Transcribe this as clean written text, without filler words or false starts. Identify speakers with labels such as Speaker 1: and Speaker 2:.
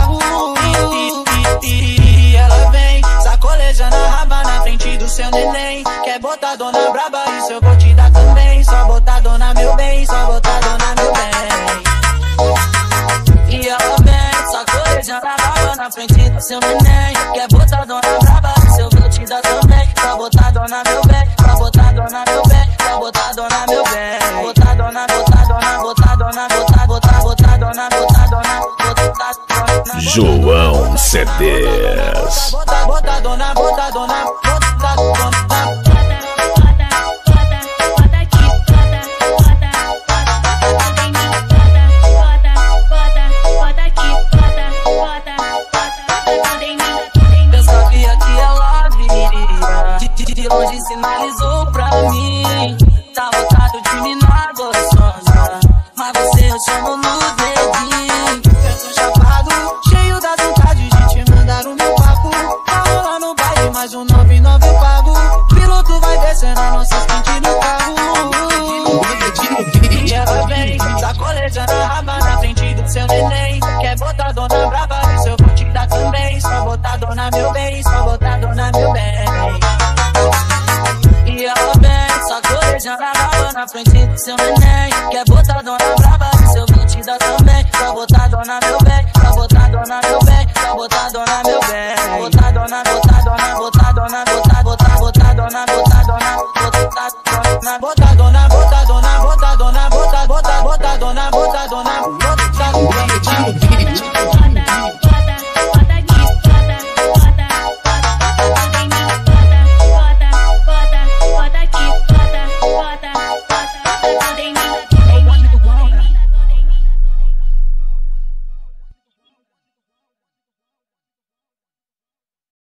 Speaker 1: carro. E ela vem sacolejando a raba na frente do seu neném. Quer botar dona braba, isso eu vou te dar também. Só botar dona meu bem, só botar dona meu bem. E ela vem sacolejando a raba na frente do seu neném. Quer botar dona braba, isso eu vou te dar também. Só botar dona meu bem, só botar dona meu bem, só botar dona meu bem. Botar dona, botar dona, botar dona, botar, botar, botar dona, botar dona, botar dona.
Speaker 2: João CDs.
Speaker 1: Botar dona, botar dona, botar dona. De longe sinalizou pra mim, tá voltado de mina gostosa, mas você eu chamo no dedinho. Eu tô chapado, cheio das vontades de te mandar o meu papo. Tá rolando baile, mais um 99 eu pago. Piloto vai descendo a nossa sprint no carro. E ela vem sacolejando a raba na frente do seu neném. Quer botar dona brava, isso eu vou te dar também. Só botar dona meu bem, só botar dona meu bem. E ela vem sacolejando a raba na frente do seu neném. Quer botar dona brava, isso eu vou te dar também. Só botar dona meu bem, só botar dona meu bem, só botar dona meu bem.